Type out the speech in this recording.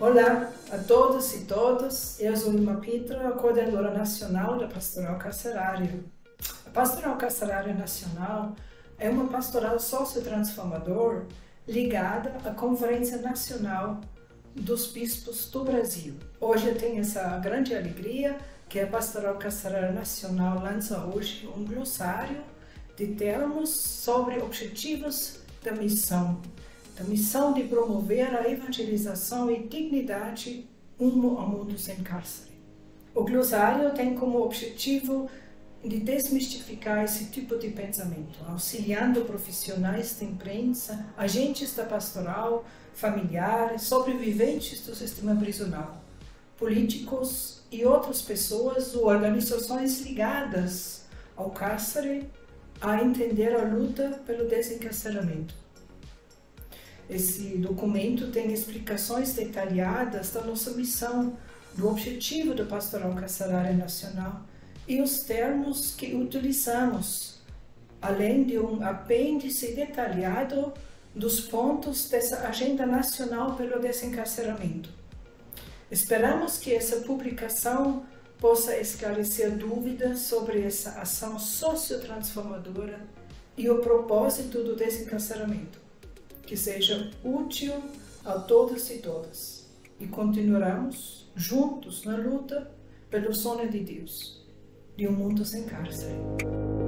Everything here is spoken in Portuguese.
Olá a todos e todas, eu sou Irmã Pitra, a coordenadora nacional da Pastoral Carcerária. A Pastoral Carcerária Nacional é uma pastoral sociotransformadora ligada à Conferência Nacional dos Bispos do Brasil. Hoje eu tenho essa grande alegria que a Pastoral Carcerária Nacional lança hoje um glossário de termos sobre objetivos da missão de promover a evangelização e dignidade rumo ao mundo sem cárcere. O glossário tem como objetivo de desmistificar esse tipo de pensamento, auxiliando profissionais da imprensa, agentes da pastoral, familiares, sobreviventes do sistema prisional, políticos e outras pessoas ou organizações ligadas ao cárcere a entender a luta pelo desencarceramento. Esse documento tem explicações detalhadas da nossa missão, do objetivo da Pastoral Carcerária Nacional e os termos que utilizamos, além de um apêndice detalhado dos pontos dessa Agenda Nacional pelo Desencarceramento. Esperamos que essa publicação possa esclarecer dúvidas sobre essa ação sociotransformadora e o propósito do desencarceramento, que seja útil a todos e todas. E continuaremos juntos na luta pelo sonho de Deus, de um mundo sem cárcere.